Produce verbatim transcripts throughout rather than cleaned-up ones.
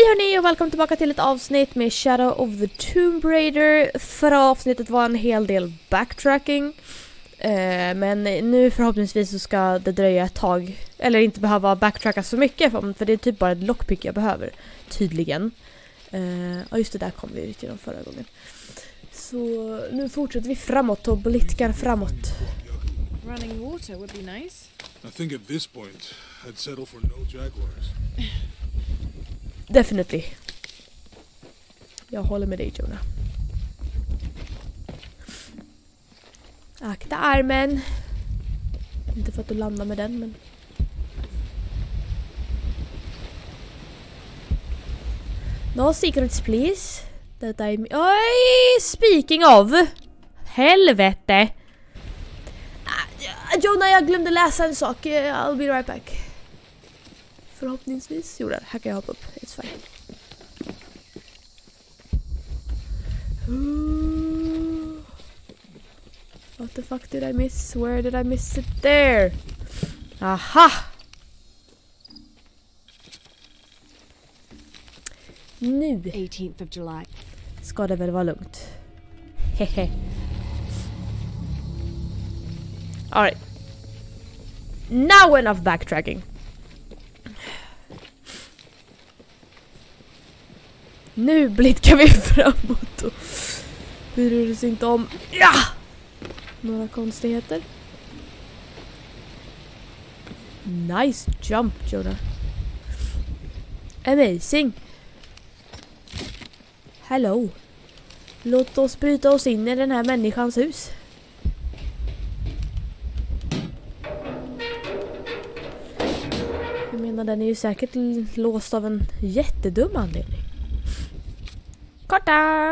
hörni och välkommen tillbaka till ett avsnitt med Shadow of the Tomb Raider. Förra avsnittet var en hel del backtracking. Eh, men nu förhoppningsvis så ska det dröja ett tag. Eller inte behöva backtracka så mycket för, för det är typ bara ett lockpick jag behöver. Tydligen. Eh, ja just det, där kom vi ut genom förra gången. Så nu fortsätter vi framåt och blickar framåt. Running water would be nice. I think at this point I'd settle for no jaguars. Definitely. Jag håller med dig, Jonah. Akta armen. Inte för att du landar med den, men... No secrets, please. That I... Oj! Speaking of! Helvete! Jonah, jag glömde läsa en sak. I'll be right back. Förhoppningsvis. Jo, där. Här kan jag hoppa upp. It's fine. Ooh. What the fuck did I miss? Where did I miss it? There! Aha! Nu eighteenth of July. ska det väl vara lugnt. Hehe. Alright. Now enough backtracking. Nu blickar vi framåt och bryr oss inte om ja! några konstigheter. Nice jump, Jonah. Amazing. Hello. Låt oss bryta oss in i den här människans hus. Jag menar, den är ju säkert låst av en jättedum anledning. Korta!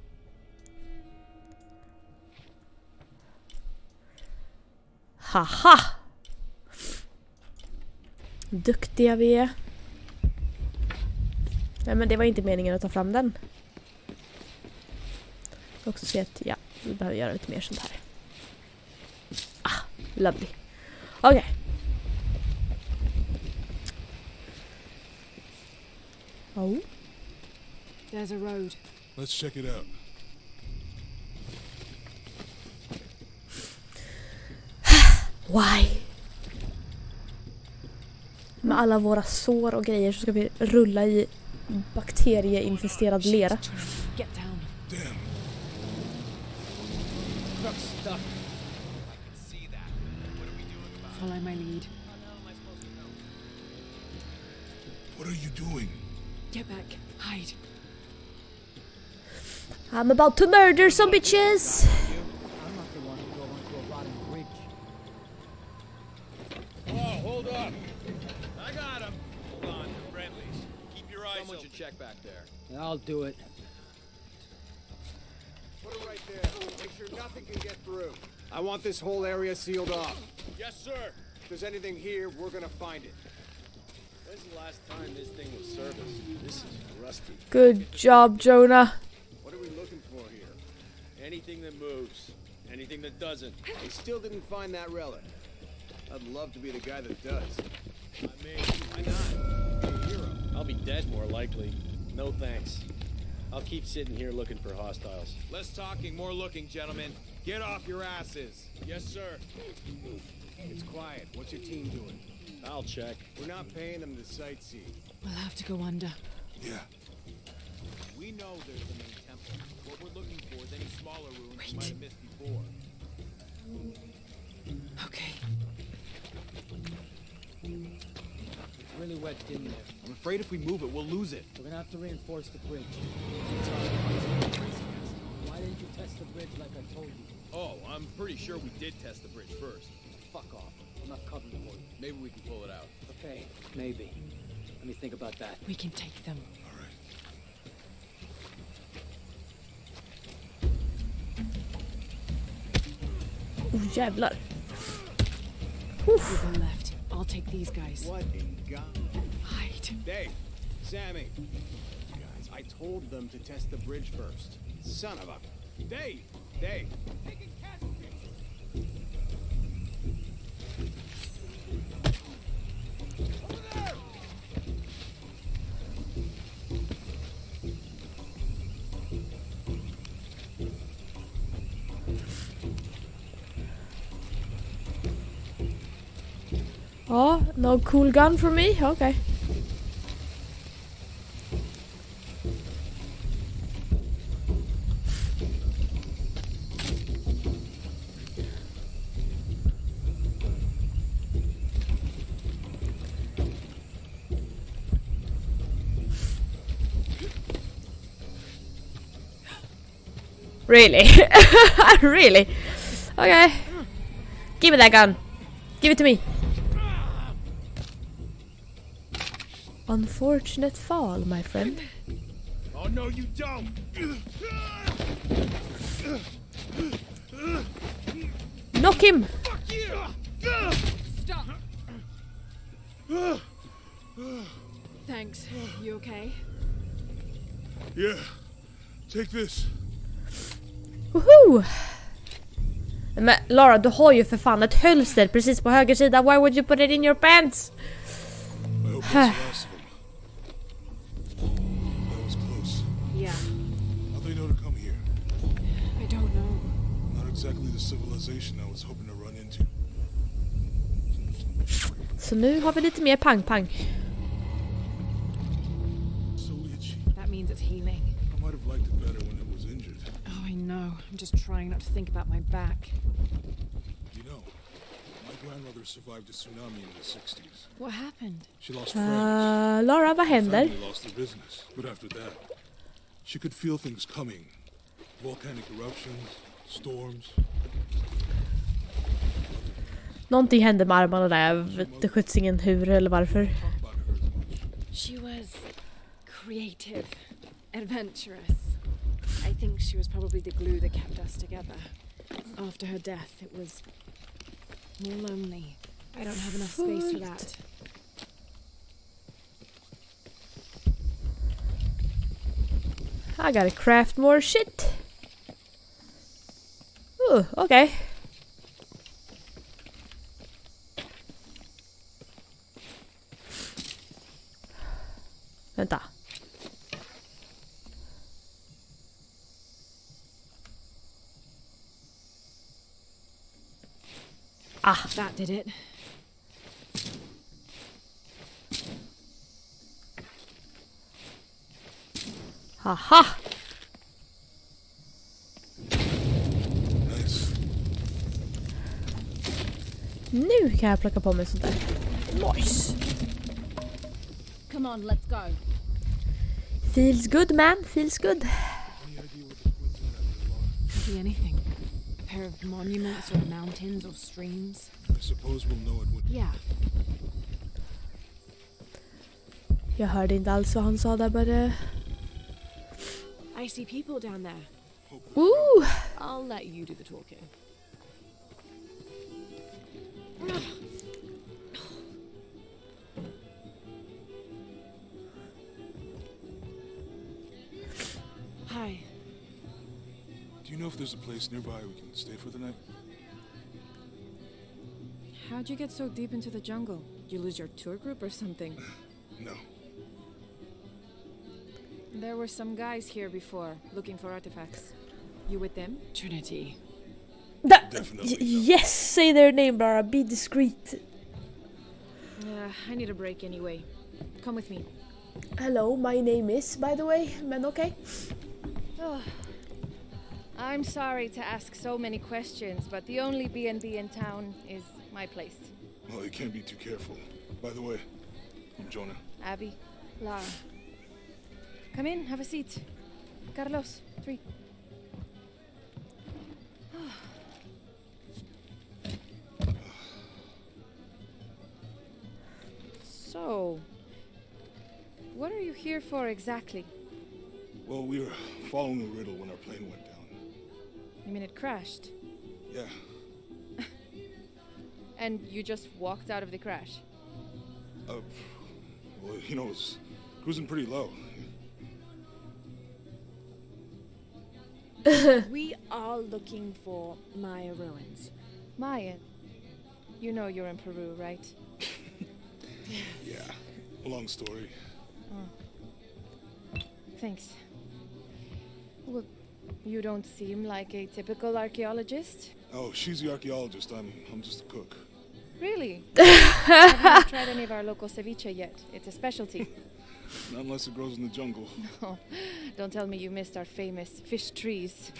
Haha! Duktiga vi är. Nej, men det var inte meningen att ta fram den. Jag kan också se att ja, vi behöver göra lite mer sånt här. Ah, lovely. Okej. Okay. Oh. There's a road. Let's check it out. Why? Med alla våra sår och grejer så ska vi rulla i bakterieinfesterad lera. Get down. Damn. Truck's stuck. I can see that. What are we doing about it? Follow my lead. How the hell am I supposed to know? What are you doing? Get back. Hide. I'm about to murder some bitches. I'm not the one who drove onto a rotting bridge. Oh, hold up. I got him. Hold on, they're friendlies. Keep your eyes Someone open. should check back there. I'll do it. Put it right there. Make sure nothing can get through. I want this whole area sealed off. Yes, sir. If there's anything here, we're gonna find it. When's the last time this thing was serviced? This is rusty. Good job, Jonah. What are we looking for here? Anything that moves. Anything that doesn't. They still didn't find that relic. I'd love to be the guy that does. I mean, why not? You're a hero. I'll be dead more likely. No thanks. I'll keep sitting here looking for hostiles. Less talking, more looking, gentlemen. Get off your asses. Yes, sir. It's quiet. What's your team doing? I'll check. We're not paying them to sightsee. We'll have to go under. Yeah. We know there's the main temple. What we're looking for is any smaller ruins we might have missed before. Okay. It's really wedged in there. I'm afraid if we move it, we'll lose it. We're gonna have to reinforce the bridge. Why didn't you test the bridge like I told you? Oh, I'm pretty sure we did test the bridge first. Fuck off. I'm not covering for you. Maybe we can pull it out. Okay, maybe. Let me think about that. We can take them. All right. Oh, jävlar. We go left. I'll take these guys. What in God? Hide. Dave, Sammy. Guys, I told them to test the bridge first. Son of a... Dave! Dave! Taking casualties! Over there! Ja, no cool gun for me? Okej. Okay. Really? Really? Okay. Give me that gun. Give it to me. Unfortunate fall, my friend. Oh no, you don't! Knock him! Fuck you! Stop. Thanks. You okay? Yeah. Take this. Woho! Men Lara, du har ju för fan ett hölster precis på höger sida. Why would you put it in your pants? I hope that's the last of them. That was close. Yeah. How'd they know to come here? I don't know. Not exactly the civilization I was hoping to run into. Så nu har vi lite mer pang-pang. So itchy. That means it's healing. I might have liked it better when it was injured. Oh, I know. I'm just trying not to think about my back. You know, my grandmother survived a tsunami in the sixties. What happened? She lost friends. Uh, Lara, vad händer? Family lost their business. But after that, she could feel things coming. Volcanic eruptions, storms. Någonting hände med armarna där. Jag vet skjuts ingen hur eller varför. Talk about her as much. She was creative, adventurous. I think she was probably the glue that kept us together. After her death, it was more lonely. I don't have enough space for that. I gotta craft more shit. Ooh, okay. Vänta. Ah, That did it. haha. Nice. Nu kan jag plocka på mig sånt där. Nice. Come on, let's go. Feels good, man. Feels good. Any idea what the twins in that little are? Could be anything. A pair of monuments or mountains or streams. I suppose we'll know it when. Yeah. Jag hörde inte alls vad han sa där bara. I see people down there. Ooh. I'll let you do the talking. Hi. Do you know if there's a place nearby we can stay for the night? How'd you get so deep into the jungle? You lose your tour group or something? No. There were some guys here before, looking for artifacts. You with them? Trinity. Da- Definitely y- not. yes, say their name, Lara. Be discreet. Uh, I need a break anyway. Come with me. Hello, my name is, by the way. Men okay. Oh, I'm sorry to ask so many questions, but the only B and B in town is my place. Well, you can't be too careful. By the way, I'm Jonah. Abby, Lara. Come in, have a seat. Carlos, three. So, what are you here for exactly? Well, we were following a riddle when our plane went down. You mean it crashed? Yeah. And you just walked out of the crash? Uh, well, you know, it was cruising pretty low. We are looking for Maya ruins. Maya, you know you're in Peru, right? Yeah. Long story. Thanks. Well, you don't seem like a typical archaeologist. Oh, she's the archaeologist. I'm I'm just a cook. Really? I haven't tried any of our local ceviche yet. It's a specialty. Not unless it grows in the jungle. Oh, don't tell me you missed our famous fish trees.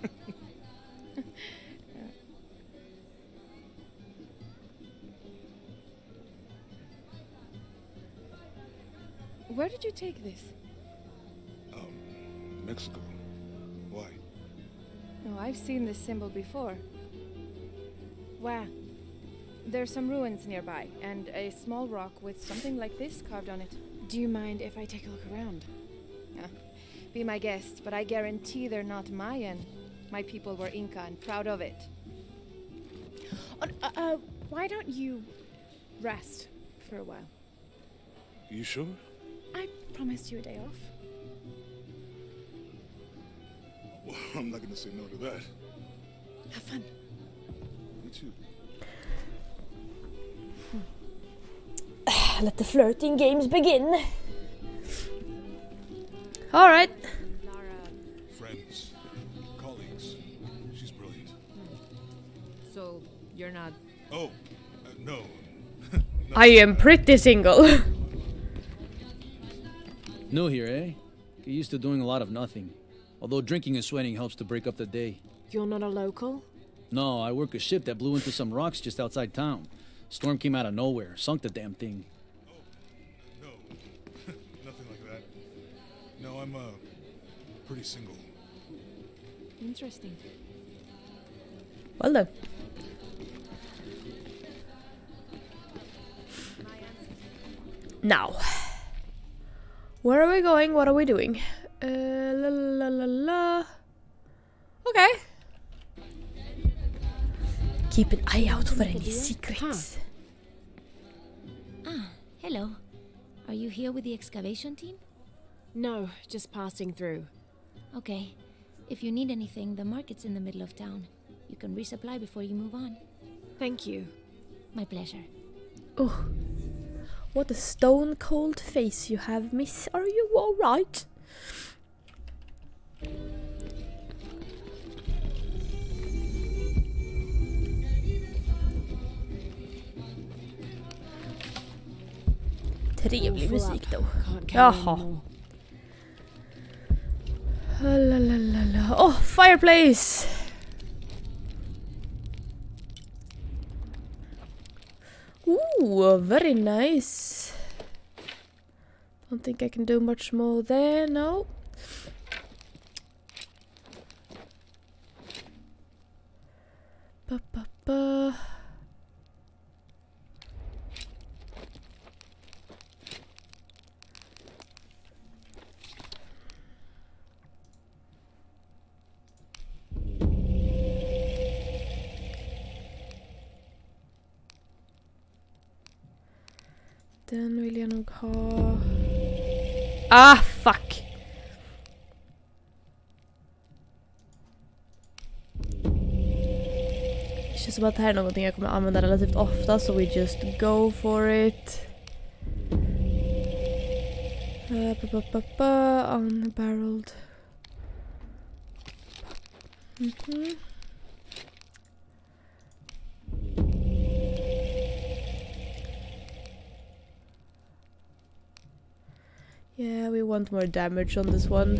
Where did you take this? Um, Mexico. Why? Oh, I've seen this symbol before. Where? There's some ruins nearby, and a small rock with something like this carved on it. Do you mind if I take a look around? Yeah. Be my guest, but I guarantee they're not Mayan. My people were Inca and proud of it. Uh, uh, why don't you rest for a while? You sure? I promised you a day off. Well, I'm not gonna say no to that. Have fun. Me too. Let the flirting games begin. All right. Lara. Friends, colleagues. She's brilliant. So, you're not... Oh, uh, no. I am pretty single. New here, eh? Get used to doing a lot of nothing. Although drinking and sweating helps to break up the day. You're not a local? No, I work a ship that blew into some rocks just outside town. Storm came out of nowhere, sunk the damn thing. No. Nothing like that. No, I'm, uh, pretty single. Interesting. Well then. Now. Where are we going? What are we doing? Uh, la la la la. Okay. Keep an eye out for any secrets. Ah, hello. Are you here with the excavation team? No, just passing through. Okay. If you need anything, the market's in the middle of town. You can resupply before you move on. Thank you. My pleasure. Oh. What a stone cold face you have, miss. Are you alright? Trevlig musik då. Jaha. Lalalala. Oh, fireplace! Ooh, very nice. Don't think I can do much more there, no. Ba ba ba. Den vill jag nog ha. Ah, fuck. Det känns som att det här är någonting jag kommer använda relativt ofta, så we just go for it. Uh, ba, ba, ba, ba, unbarreled. Mm-hmm. Yeah, we want more damage on this one.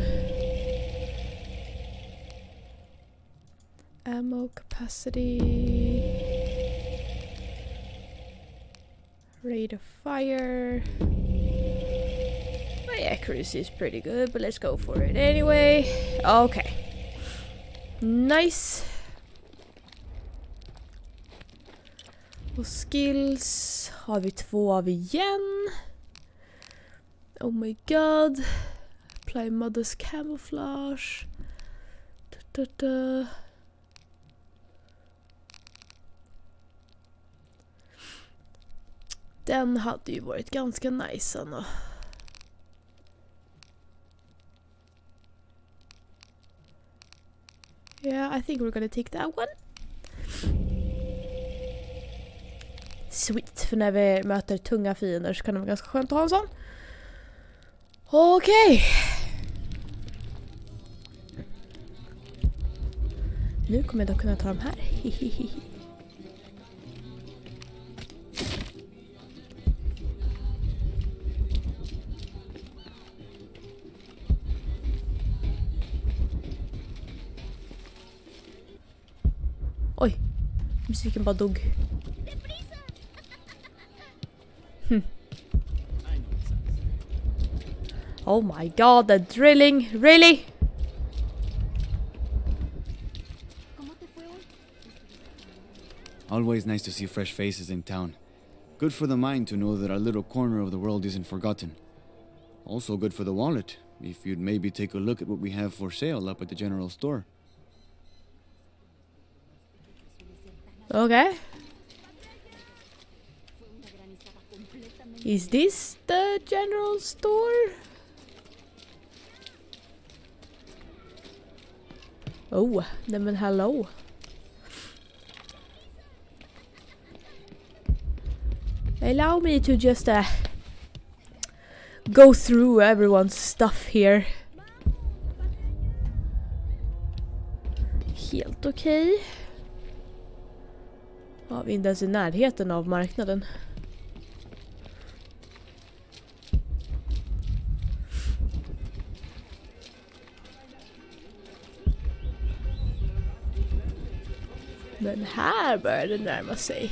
Ammo capacity. Rate of fire. My accuracy is pretty good, but let's go for it anyway. Okay. Nice. Och skills har vi två av igen. Oh my god. Apply mother's camouflage. Da, da, da. Den hade ju varit ganska nice ändå. Yeah, I think we're gonna take that one. Sweet, för när vi möter tunga fiender så kan det vara ganska skönt att ha en sån. Okej. Okay. Nu kommer jag då kunna ta de här. Oj, musiken bara dog. Hm. Oh my god, the drilling, really? Always nice to see fresh faces in town. Good for the mind to know that our little corner of the world isn't forgotten. Also good for the wallet, if you'd maybe take a look at what we have for sale up at the general store. Okay. Is this the general store? Oh, nej men hello. Allow me to just uh, go through everyone's stuff here. Helt okej. Okay. Ja, vi är inte ens i närheten av marknaden. Men här börjar det närma sig.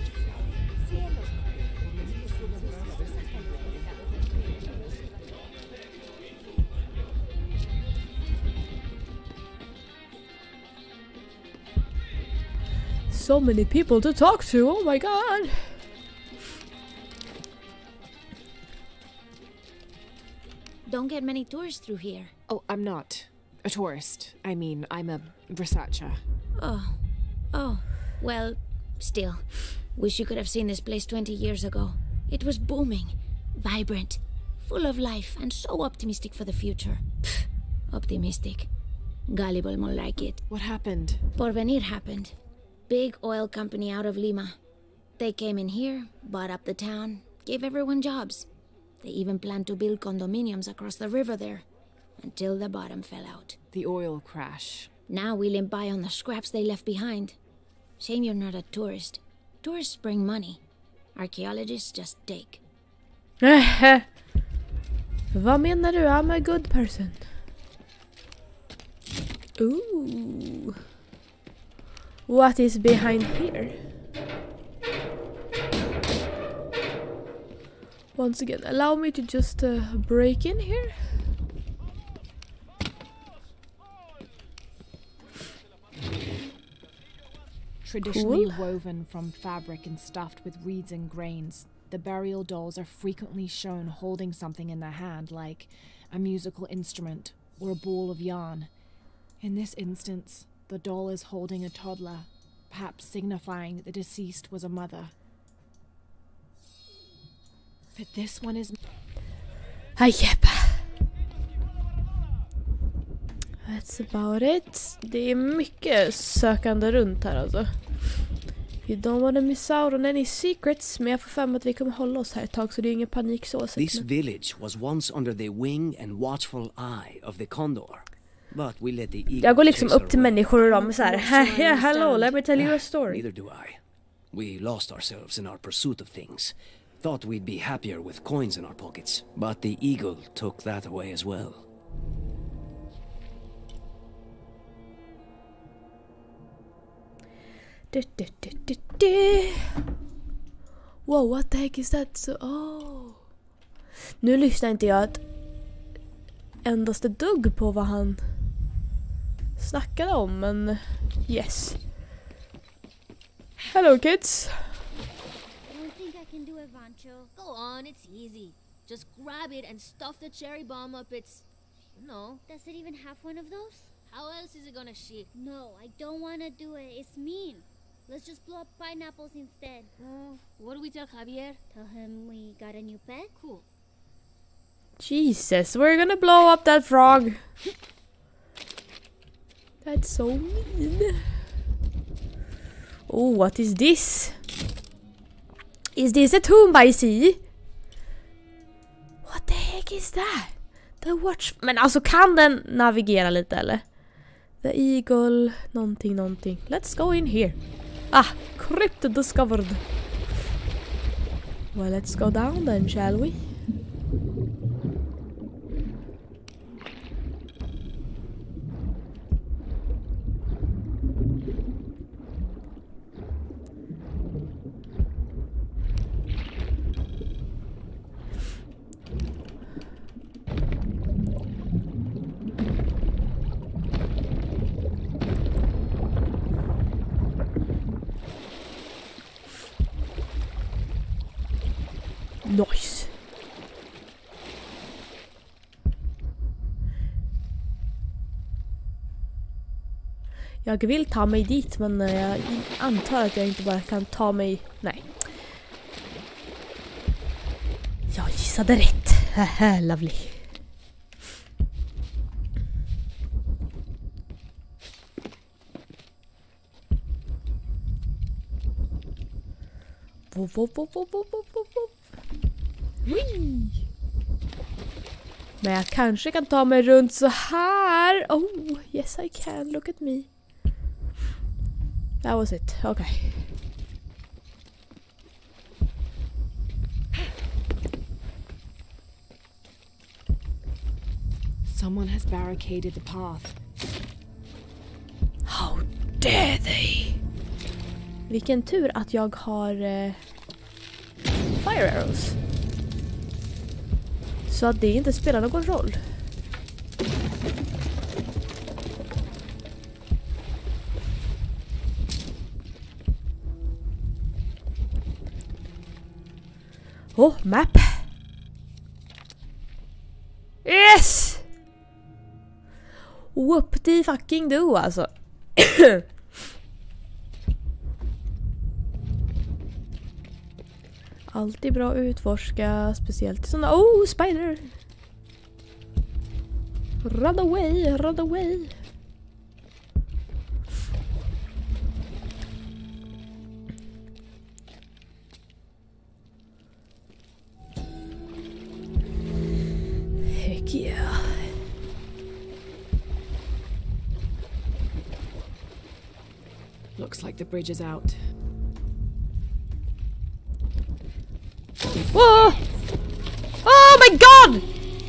So many people to talk to, oh my god! Don't get many tourists through here. Oh, I'm not a tourist. I mean, I'm a researcher. Oh. Oh. Well, still. Wish you could have seen this place twenty years ago. It was booming, vibrant, full of life, and so optimistic for the future. Pfft, optimistic. Gullible more like it. What happened? Porvenir happened. Big oil company out of Lima. They came in here, bought up the town, gave everyone jobs. They even planned to build condominiums across the river there, until the bottom fell out. The oil crash. Now we limp by on the scraps they left behind. Shame you're not a tourist. Tourists bring money. Archaeologists just take. Vad menar du? I'm a good person. Ooh. What is behind here? Once again, allow me to just uh, break in here. Traditionally Cool. woven from fabric and stuffed with reeds and grains, the burial dolls are frequently shown holding something in their hand, like a musical instrument or a ball of yarn. In this instance, the doll is holding a toddler, perhaps signifying that the deceased was a mother. But this one is... Ajep. That's about it. Det är mycket sökande runt här alltså. You don't want to miss out on any secrets. Men jag får för mig att vi kommer hålla oss här ett tag, så det är ingen panik så. This village was once under the wing and watchful eye of the condor. But we let the eagle Jag går liksom chase upp till our way. människor och de är så här, yeah, hello, let me tell you a story. Neither do I. We lost ourselves in our pursuit of things. Thought we'd be happier with coins in our pockets. But the eagle took that away as well. Du, du, du, du, du. Wow, what the heck is that? So, oh. Nu lyssnar inte jag ett endaste dugg på vad han snackade om, men yes. Hello kids. I don't think I can do it, Vancho. Go on, it's easy. Just grab it and stuff the cherry bomb up its, you know. Does it even have one of those? How else is it gonna shit? No, I don't wanna do it. It's mean. Let's just blow up pineapples instead. Uh, what do we tell Javier? Tell him we got a new pet? Cool. Jesus, we're gonna blow up that frog. That's so mean. Oh, what is this? Is this a tomb I see? What the heck is that? The watch... Men alltså, kan den navigera lite eller? The eagle, någonting, någonting. Let's go in here. Ah, crypt discovered. Well, let's go down then, shall we? Jag vill ta mig dit, men jag antar att jag inte bara kan ta mig... Nej. Jag gissade rätt. Haha, lovely. Wop, wop, wop, wop, wop, wop, wop. Whee! Men jag kanske kan ta mig runt så här. Oh, yes I can. Look at me. That was it. Okay. Someone has barricaded the path. How dare they? Vilken tur att jag har eh, fire arrows. Så att det inte spelar någon roll. Oh, map. Yes! Whoop de fucking do alltså. Alltid bra att utforska, speciellt sådana... Oh, spider! Run away, run away! Heck yeah! Looks like the bridge is out. Whoa! Oh my god!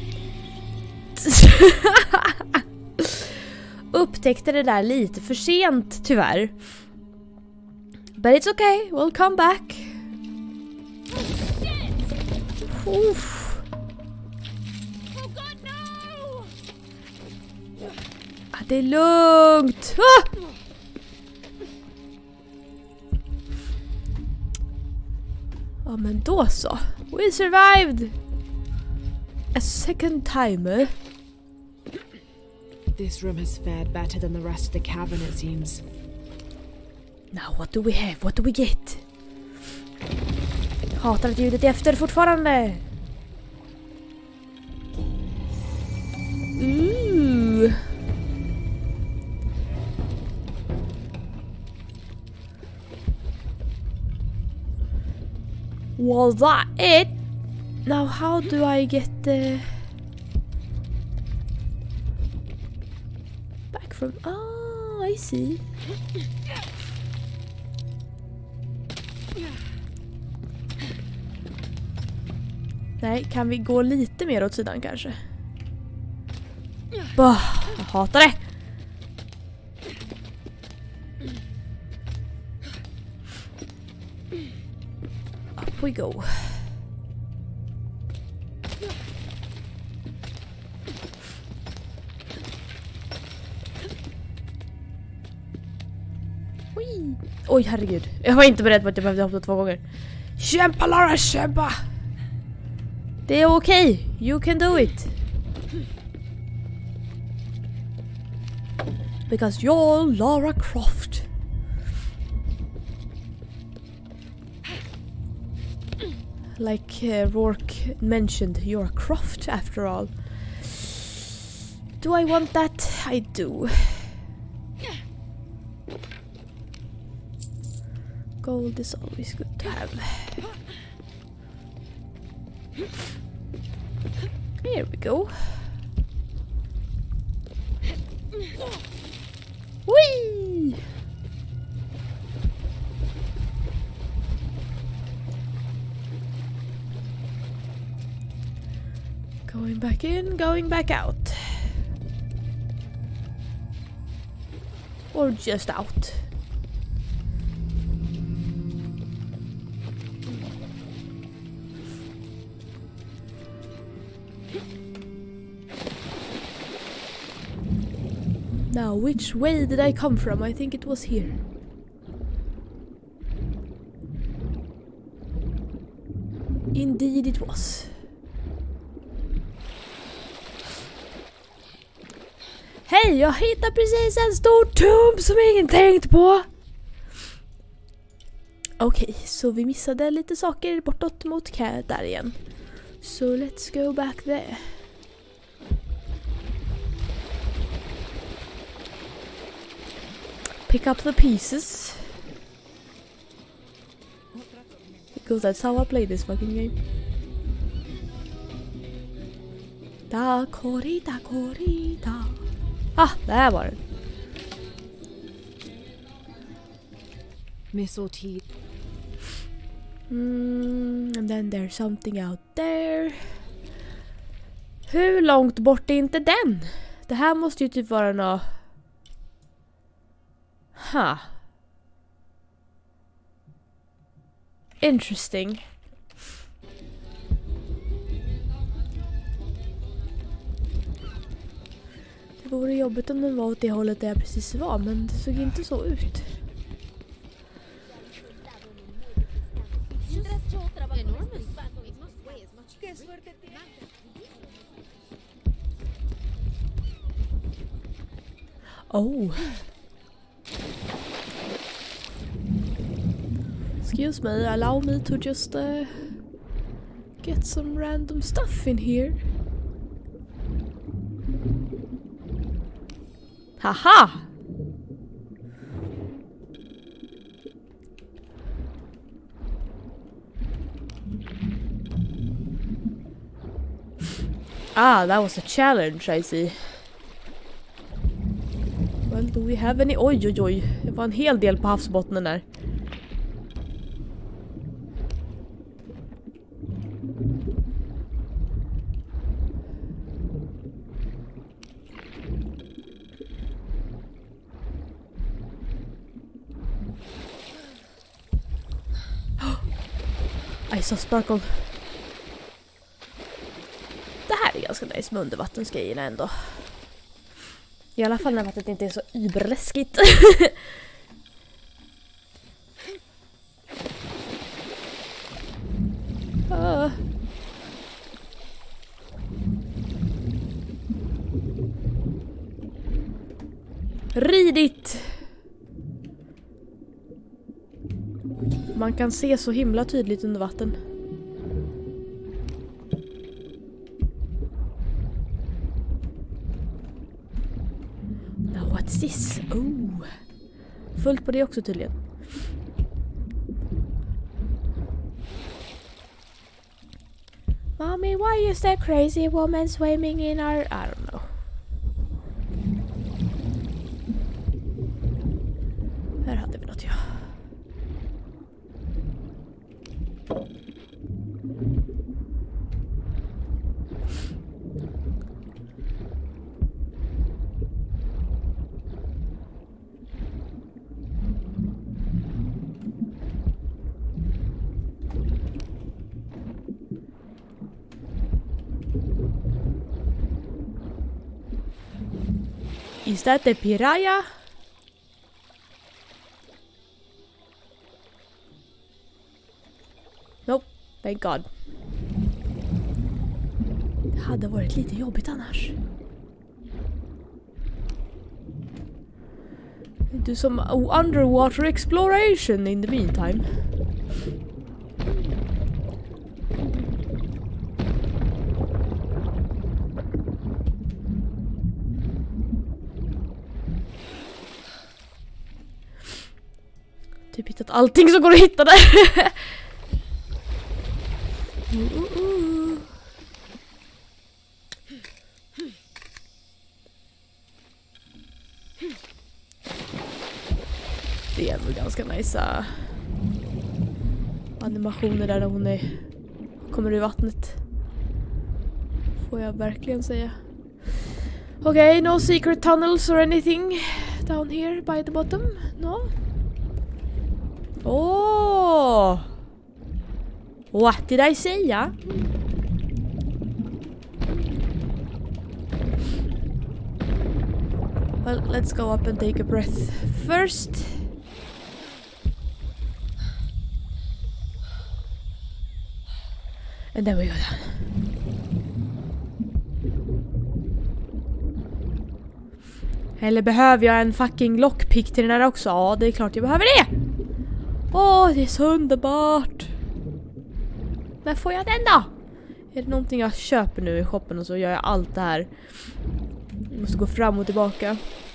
Upptäckte det där lite för sent, tyvärr. But it's okay, we'll come back. Oof. Ah, det är lugnt. Ah! Ja, men då så. We survived! A second time. This room has fared better than the rest of the cavern, it seems. Now what do we have? What do we get? Hatar att ljudet är efter fortfarande. Ooh. Was that it? Now how do I get the back from... Oh, I see. Nej, kan vi gå lite mer åt sidan kanske? Bah, jag hatar det. Up we go. Oj. Oj, herregud. Jag var inte beredd på att jag behövde hoppa två gånger. Kämpa, Lara, kämpa! Det är okej. Okay. You can do it. Because you're Lara Croft. Like uh, Rourke mentioned, you're a Croft after all. Do I want that? I do. Gold is always good to have. Here we go. Whee! Going back in, going back out. Or just out. Now, which way did I come from? I think it was here. Indeed it was. Hej, jag hittade precis en stor tum som ingen tänkt på. Okej, okay, så vi missade lite saker bortåt mot Cat där igen. So let's go back there. Pick up the pieces. Because that's how I play this fucking game. Da korita korita. Ah, där var den. Miss Ortiz. Mm, and then there's something out there. Hur långt bort är inte den? Det här måste ju typ vara nå. Huh. Interesting. Det vore jobbigt om den var åt det hållet där jag precis var, men det såg inte så ut. Oh. Excuse me, allow me to just uh, get some random stuff in here. Haha! Ah, that was a challenge, I see. Well, do we have any... Oj, oj, oj. Det var en hel del på havsbottnen där. I saw sparkle. Det här är ganska nice med undervattensgrejerna ändå. I alla fall när vattnet inte är så überläskigt. ah. Ridigt! Man kan se så himla tydligt under vatten. Now what's this? Oh. Fullt på det också tydligen. Mommy, why is that crazy woman swimming in our... I don't know. Här hade vi något, ja. Is that the piraya? Nope, thank God. Det hade varit lite jobbigt annars. Do some underwater exploration in the meantime. Typ hittat allting som går att hitta där. uh, uh, uh. Det är ändå ganska nice uh, animationer där hon är, kommer ur vattnet. Får jag verkligen säga. Okay, no secret tunnels or anything down here by the bottom? No? Oh! What did I say? Yeah? Well, let's go up and take a breath first. And then we go down. Eller behöver jag en fucking lockpick till den här också? Ja, det är klart jag behöver det! Åh, det är så underbart! När får jag den då? Är det någonting jag köper nu i shoppen och så gör jag allt det här? Jag måste gå fram och tillbaka.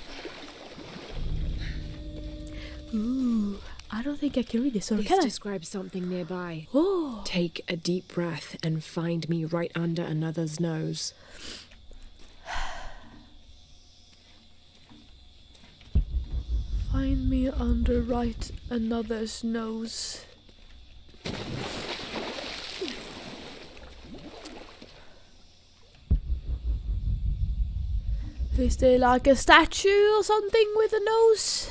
Ooh, I don't think I can read this. So This can I? describes something nearby. Oh. Take a deep breath and find me right under another's nose. Find me under right another's nose. Is there like a statue or something with a nose?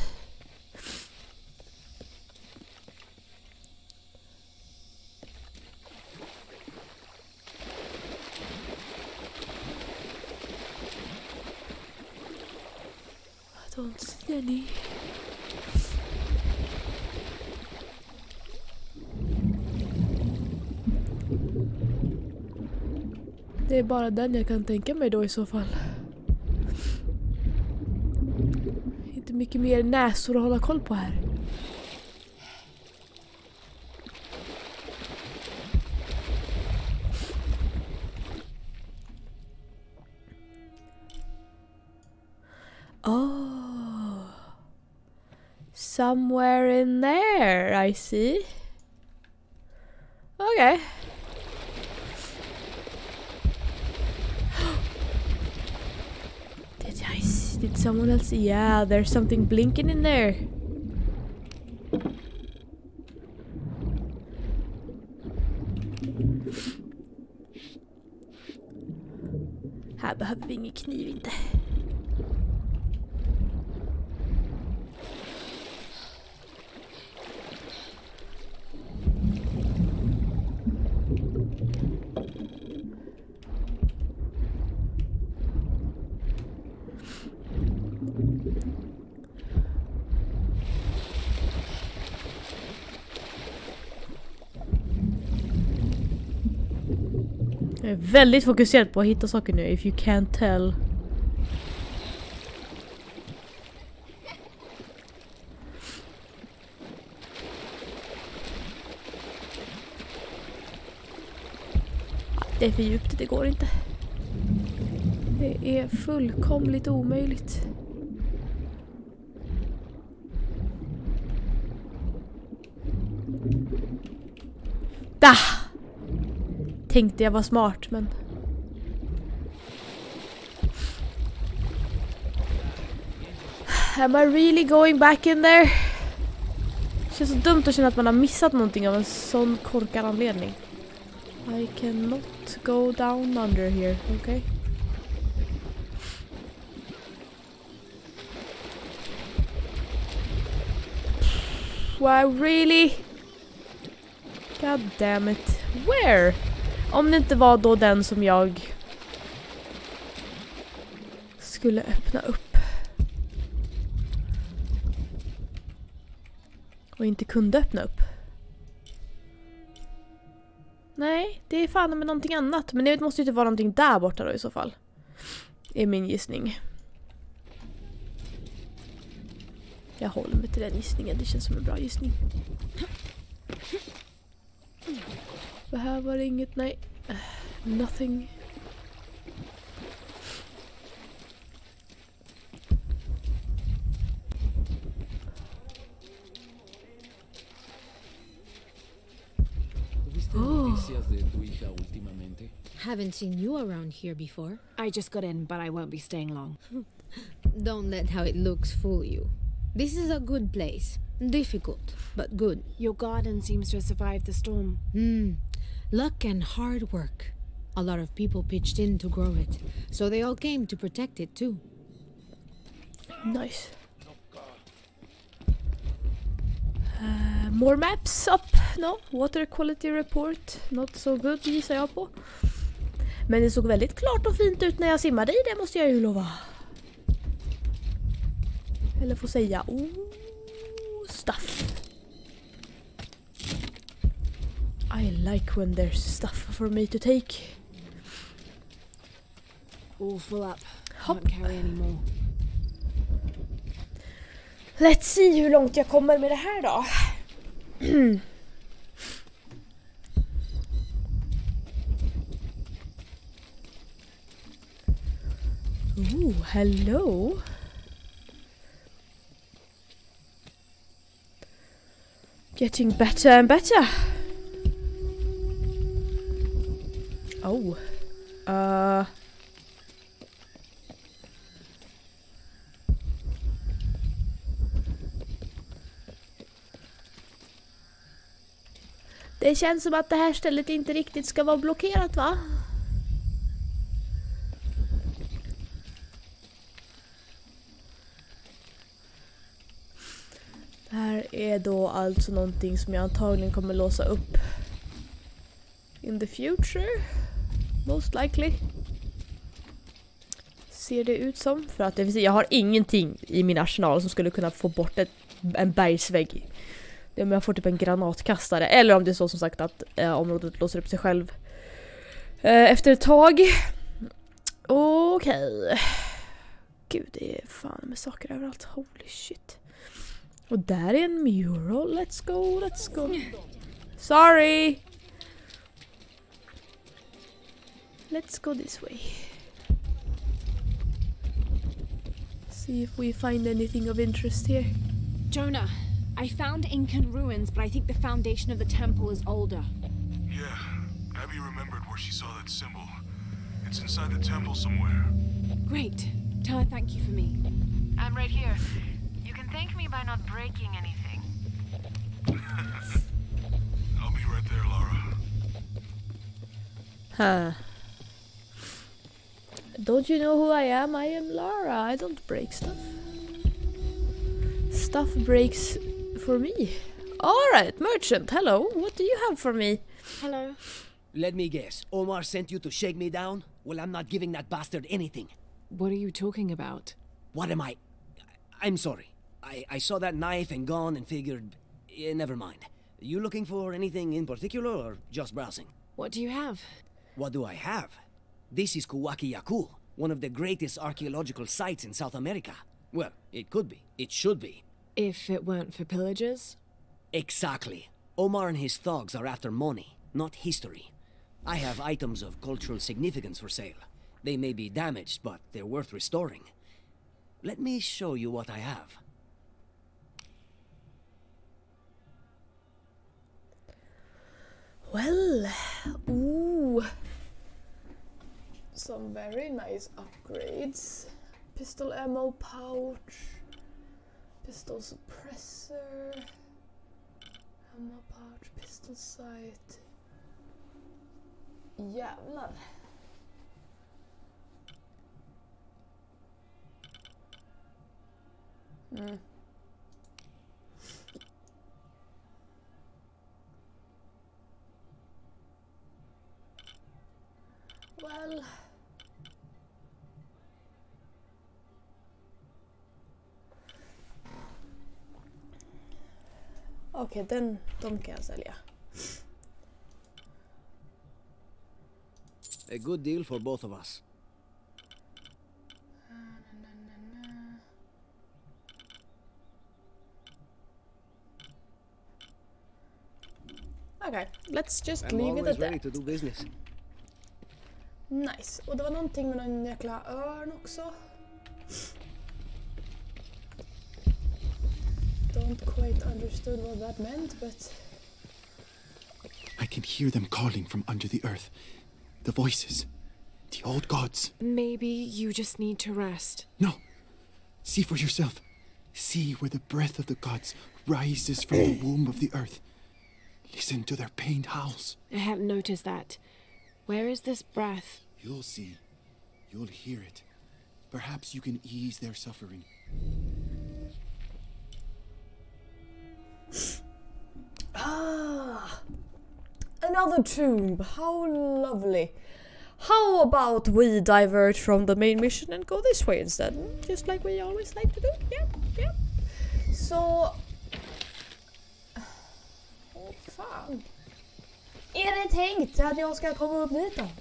I don't see any. Det är bara den jag kan tänka mig då i så fall. Inte mycket mer näsor att hålla koll på här. Oh. Somewhere in there, I see. Okay. Did I see, did someone else? Yeah, there's something blinking in there. Här behöver vi ingen kniv inte. Jag är väldigt fokuserad på att hitta saker nu, if you can't tell. Det är för djupt, det går inte. Det är fullkomligt omöjligt. Da! Tänkte jag var smart, men... Am I really going back in there? Det känns så dumt att känna att man har missat någonting av en sån korkad anledning. I cannot go down under here, okay? Why, really? God damn it. Where? Om det inte var då den som jag skulle öppna upp. Och inte kunde öppna upp. Nej, det är fan med någonting annat. Men det måste ju inte vara någonting där borta då i så fall. Är min gissning. Jag håller mig till den gissningen. Det känns som en bra gissning. Det här var inget, nej. Uh, nothing. Oh. Haven't seen you around here before. I just got in, but I won't be staying long. Don't let how it looks fool you. This is a good place. Difficult, but good. Your garden seems to have survived the storm. Hmm. Luck and hard work. A lot of people pitched in to grow it, so they all came to protect it too. Nice. Uh, more maps up. No, water quality report. Not so good, gissar jag på. Men det såg väldigt klart och fint ut när jag simmade i det, måste jag ju lova. Eller få säga, oh, stuff. I like when there's stuff for me to take. All full up. Hopp. Can't carry any more. Let's see hur långt jag kommer med det här då. Oh, hello. Getting better and better. Oh. Uh. Det känns som att det här stället inte riktigt ska vara blockerat, va? Det här är då alltså någonting som jag antagligen kommer låsa upp in the future. Most likely. Ser det ut som. För att det vill säga, jag har ingenting i min arsenal som skulle kunna få bort ett, en bergsvägg. Det är om jag får typ en granatkastare. Eller om det är så som sagt att eh, området låser upp sig själv. Eh, efter ett tag. Okej. Okay. Gud, det är fan med saker överallt. Holy shit. Och där är en mural. Let's go, let's go. Sorry. Let's go this way. See if we find anything of interest here. Jonah, I found Incan ruins, but I think the foundation of the temple is older. Yeah, Abby remembered where she saw that symbol. It's inside the temple somewhere. Great. Tell her thank you for me. I'm right here. You can thank me by not breaking anything. I'll be right there, Lara. Huh. Don't you know who I am? I am Lara. I don't break stuff. Stuff breaks for me. Alright, merchant, hello. What do you have for me? Hello. Let me guess. Omar sent you to shake me down? Well, I'm not giving that bastard anything. What are you talking about? What am I... I'm sorry. I, I saw that knife and gun and figured... Eh, never mind. You looking for anything in particular or just browsing? What do you have? What do I have? This is Kuwaki Yaku, one of the greatest archaeological sites in South America. Well, it could be. It should be. If it weren't for pillagers? Exactly. Omar and his thugs are after money, not history. I have items of cultural significance for sale. They may be damaged, but they're worth restoring. Let me show you what I have. Well, ooh. Some very nice upgrades. Pistol ammo pouch. Pistol suppressor. Ammo pouch, pistol sight. Jävlar. Mm. Well. Okej, okay, den, de kan jag sälja. A good deal for both of us. Okay, let's just I'm leave it at ready that. to do business. Nice. Och det var någonting med en jäkla örn också. Don't quite understood what that meant, but... I can hear them calling from under the earth. The voices. The old gods. Maybe you just need to rest. No. See for yourself. See where the breath of the gods rises from the womb of the earth. Listen to their pained howls. I hadn't noticed that. Where is this breath? You'll see. You'll hear it. Perhaps you can ease their suffering. Ah, another tomb. How lovely. How about we divert from the main mission and go this way instead? Just like we always like to do. Yeah, yeah. Så... Åh, fan. Är det tänkt att jag ska komma upp dit då?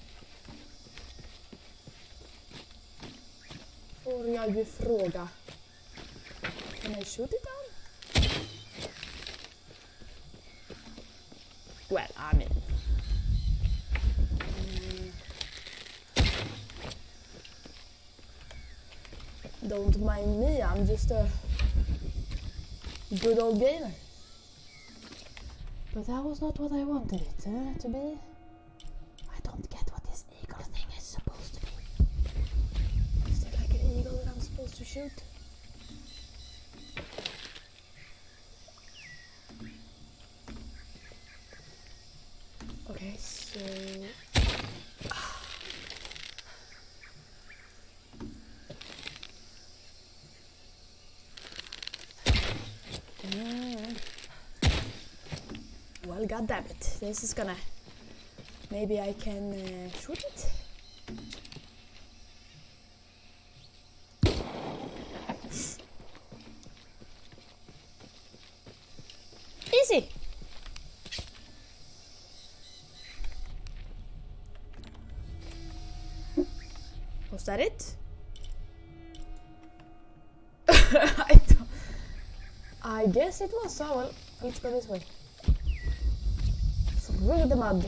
Får jag ju fråga. Can I shoot it down? Well, I mean... Don't mind me, I'm just a good old gamer. But that was not what I wanted it uh, to be. I don't get what this eagle thing is supposed to be. Is it like an eagle that I'm supposed to shoot? Okay, so... Well, god damn it. This is gonna... Maybe I can uh, shoot it? Easy! Was that it? I don't... I guess it was. So well, let's go this way. Through the mud.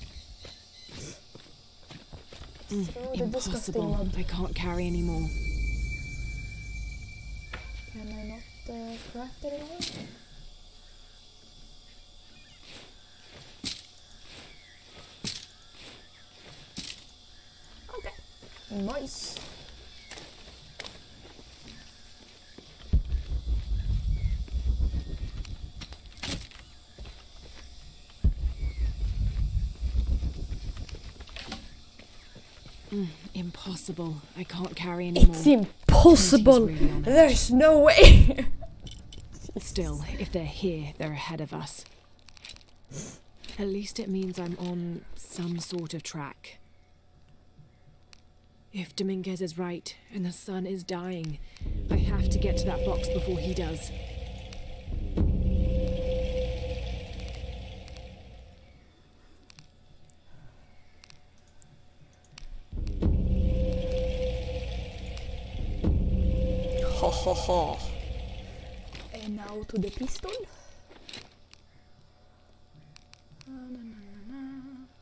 Mm, Through the disgusting impossible. mud. I can't carry anymore. Can I not uh, craft it anymore? Okay. Nice. Mm, impossible. I can't carry anymore. It's impossible. Really on edge. There's no way. Still, if they're here, they're ahead of us. At least it means I'm on some sort of track. If Dominguez is right and the sun is dying, I have to get to that box before he does. Ha ha ha. And now to the pistol. Na, na, na, na.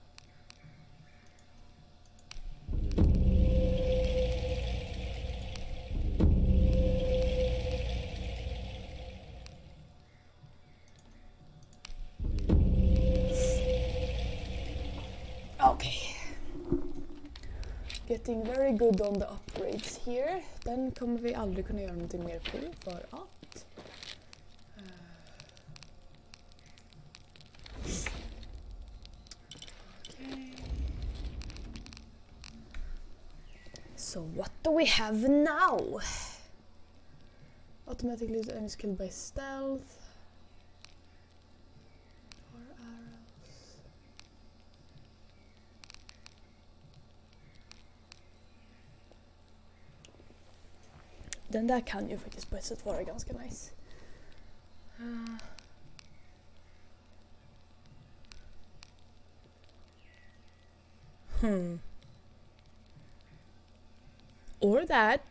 Okay. Getting very good on the upgrades here. Den kommer vi aldrig kunna göra någonting mer på för att... Uh, okay. So what do we have now? Automatically use enemies killed by stealth. Four arrows. Den där kan ju faktiskt på ett sätt vara ganska nice. Uh. Hmm. Or that.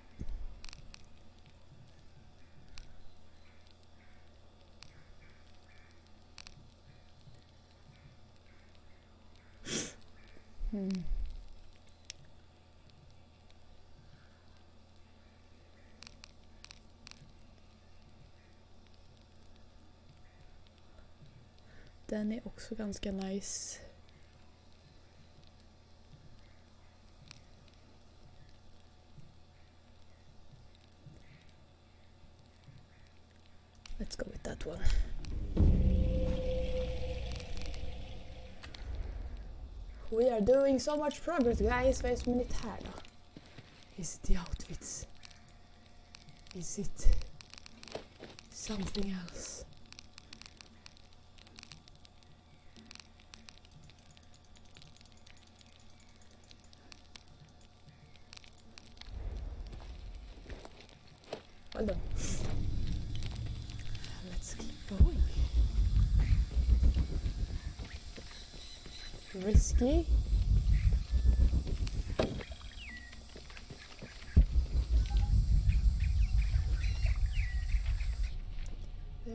Hmm. Den är också ganska nice. Let's go with that one. We are doing so much progress, guys. Vad är som militär då? Is it the outfits? Is it something else? Hold on. Let's keep going. Risky.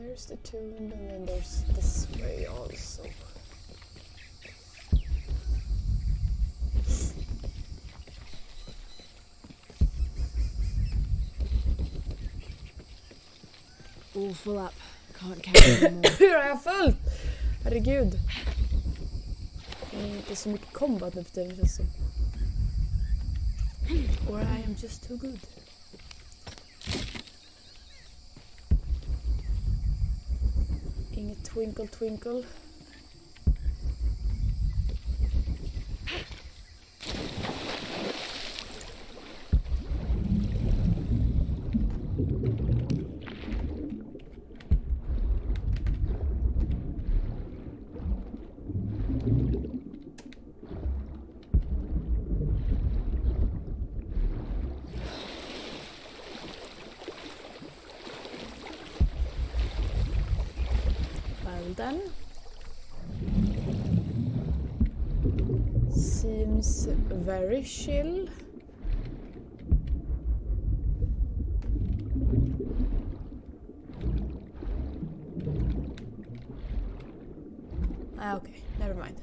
There's the tomb, and then there's this way also. All full up. Can't carry anymore. Hur är jag fullt? Herregud. Det är inte så mycket combat nu för tiden, känns som. Or I am just too good. Inget twinkle twinkle. Then seems very chill. Ah, okay, never mind.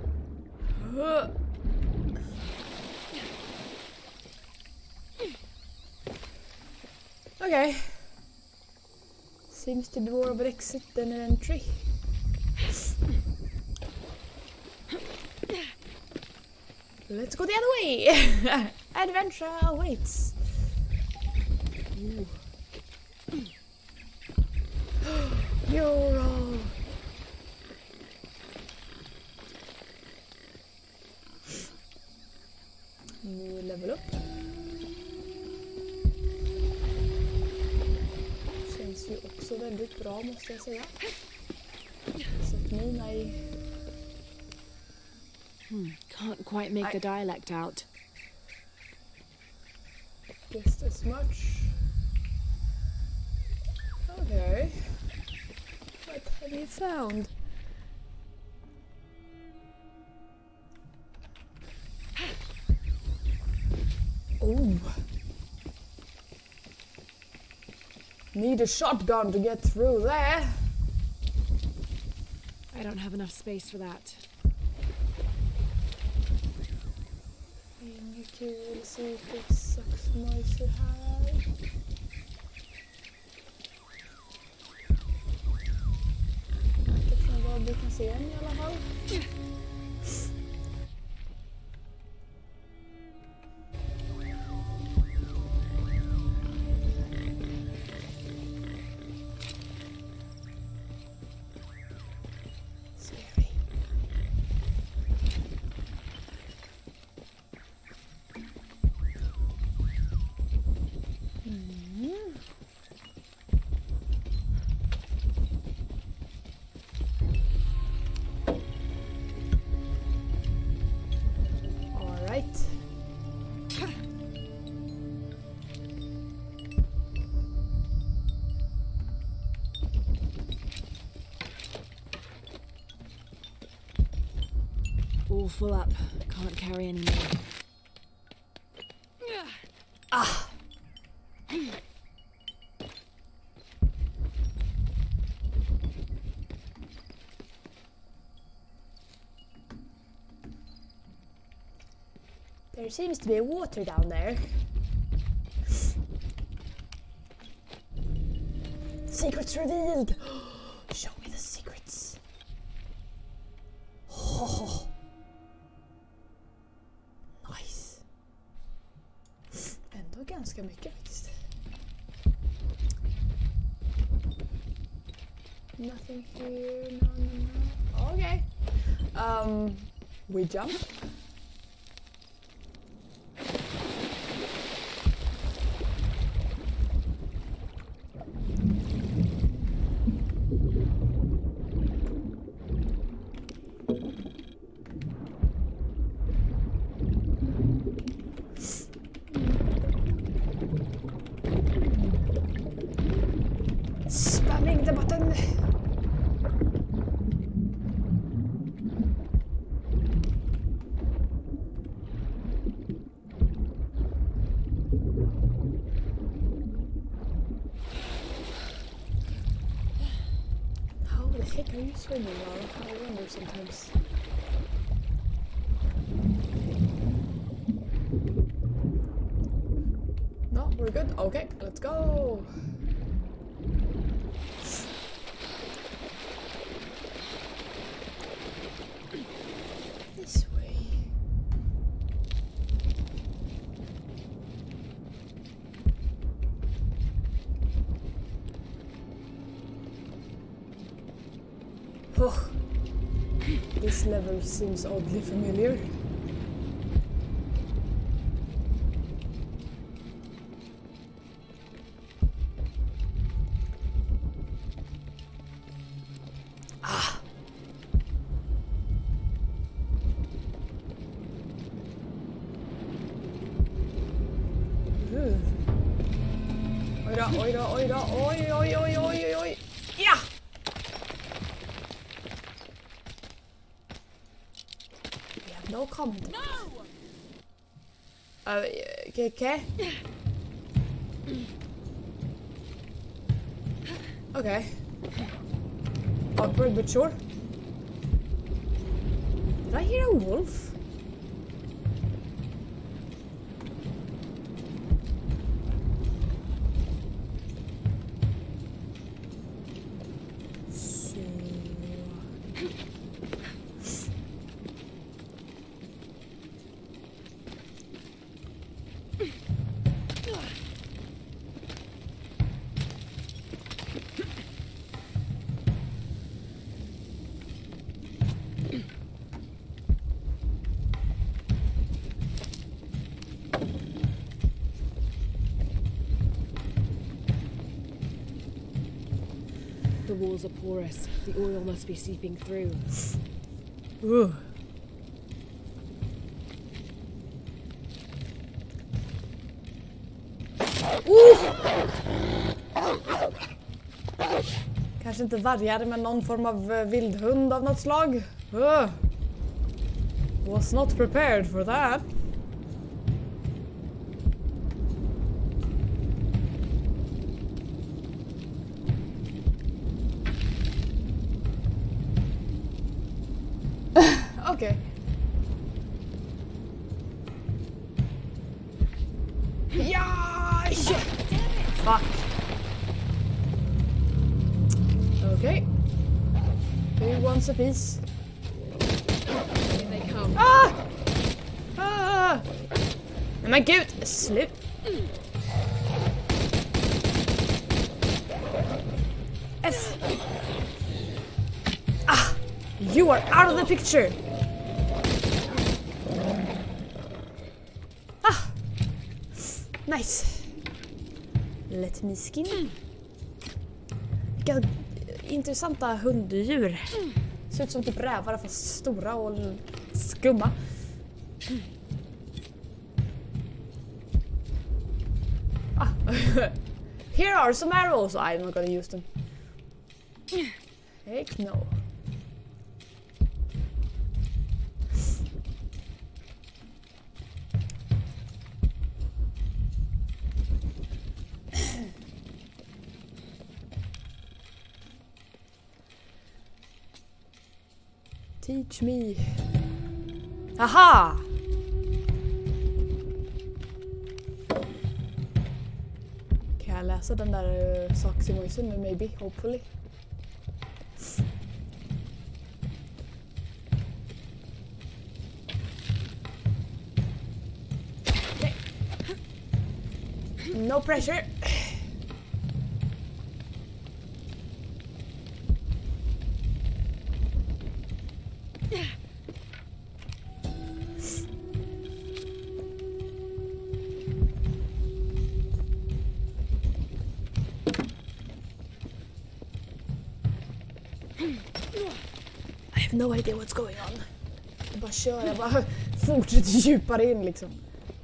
Okay. Seems to be more of an exit than an entry. Let's go the other way! Adventure awaits! Ooh. Euro! New level up. Känns ju också väldigt bra, måste jag säga. Så att mina i... Hmm, can't quite make I... the dialect out. Just as much. Okay. What have you found? Oh. Need a shotgun to get through there. I don't have enough space for that. Inget kul, secret saxmojser här. Inte från vad vi kan se än i alla fall. All full up. Can't carry any more. Ah! There seems to be water down there. Secrets revealed! Show me the secrets. Oh. Nice. Ändå ganska mycket faktiskt. Nothing here, no, no, no. Okay. Um, we jump. Spamming the button. Are you swimming, Laura? I wonder sometimes. No, we're good. Okay, let's go. This way. Oh, this level seems oddly familiar. Ah. Ooh. Oj då, oj då, oj då, oj, oj, oj, oj, oj. Ja! No comment. No. Uh, okay, okay. Okay. Awkward but sure. Did I hear a wolf? The walls are porous. The oil must be seeping through. Ooh. Ooh. Kanske inte vargar, men någon form av uh, vildhund av något slag. Uh. Was not prepared for that. Okay. Yeah, shit. Fuck. Okay. Who wants a piece? Here they come. Ah! Ah! Men men gud, slut. F. Ah! You are out of the picture. Ah! Nice. Let me skin. Vilka intressanta hunddjur. Ser ut som typ rävar fast stora och skumma. Ah. Here are some arrows. I'm not gonna use them. Heck no. Teach me. Aha! Kan jag läsa den där uh, saximoisen nu, maybe, hopefully? Okay. No pressure. I have no idea what's going on. Jag bara kör, jag bara fortsätter djupare in liksom.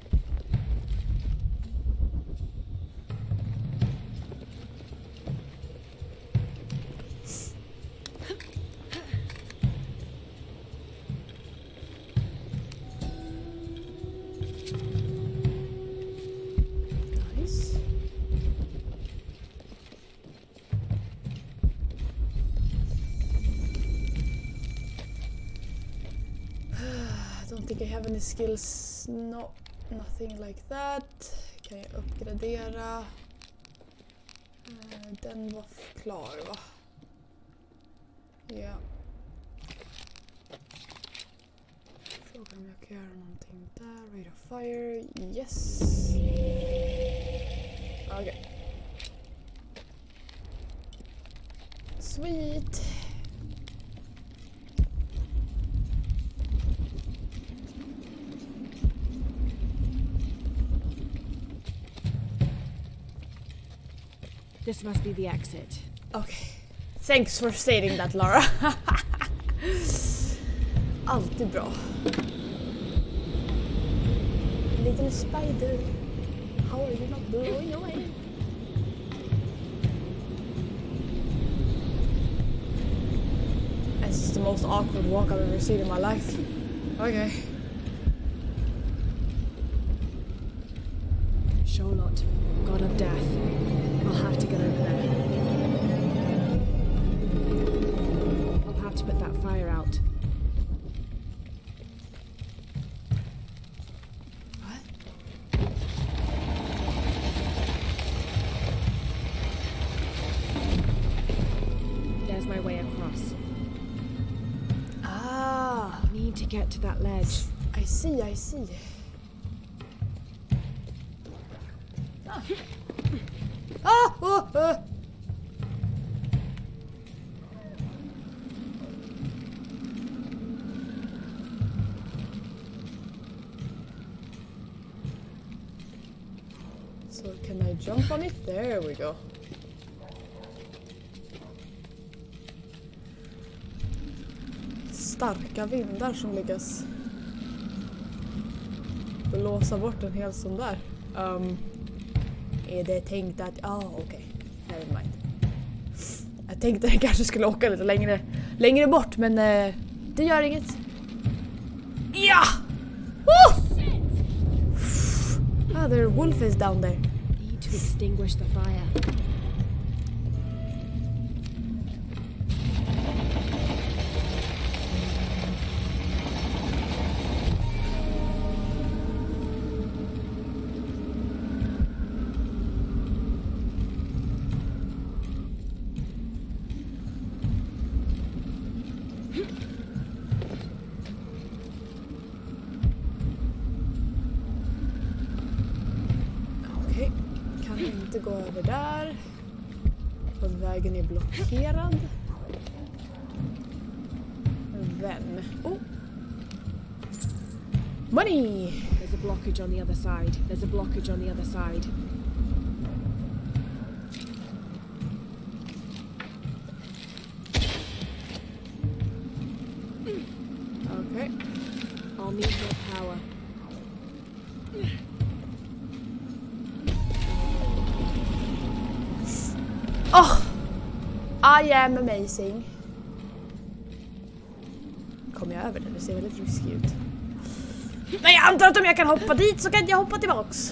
Nice. think I have any skills. No, nothing like that. Kan jag uppgradera? Uh, den var klar, va? Ja. Frågan om jag kan göra någonting där. Rate of fire. Yes. Okej. Okay. Sweet. This must be the exit. Okay. Thanks for stating that, Lara. Alltid bra. Little spider. How are you not blowing away? This is the most awkward walk I've ever seen in my life. Okay. Charlotte, god of death. I'll have to get over there. I'll have to put that fire out. There's my way across. Ah. I need to get to that ledge. I see, I see. Ah. Ah! Oh, oh. So can I jump on it? There we go. Starka vindar som lyckas blåsa bort en hel sån där. Um, är det tänkt att... Ja, ah, okej. Okay. Never mind. Jag tänkte att jag kanske skulle åka lite längre, längre bort, men uh, det gör inget. Ja! Woo! Ah, there are wolves down there. Need to extinguish the fire. Gå över där. För vägen är blockerad. Vem? Oh. Money! There's a blockage on the other side. There's a blockage on the other side. Okay. I'll need more power. Oh! I am amazing. Kommer jag över det? Det ser väldigt risky ut. Men jag antar att om jag kan hoppa dit så kan jag hoppa tillbaks.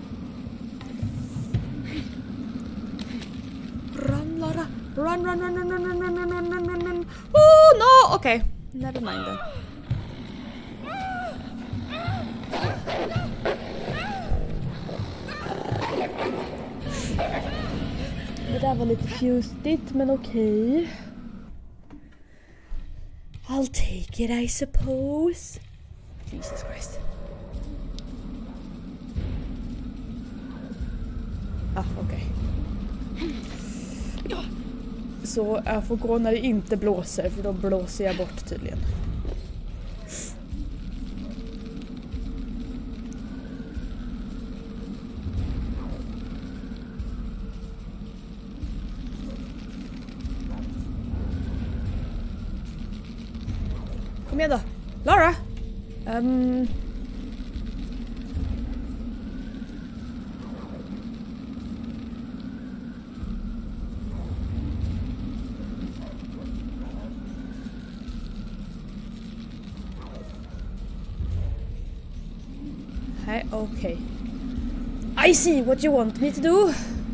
Run, Lara. Run, run, run, run, run, run, run, run, run, run, run. Oh, no! Okej. Okay. Never mind then. Det där var lite fjustigt, men okej. Okay. I'll take it, I suppose. Jesus Christ. Ah, okej. Okay. Så jag får gå när det inte blåser, för då blåser jag bort tydligen. Kom igen då. Lara! Um... Hey, okay. I see what you want me to do.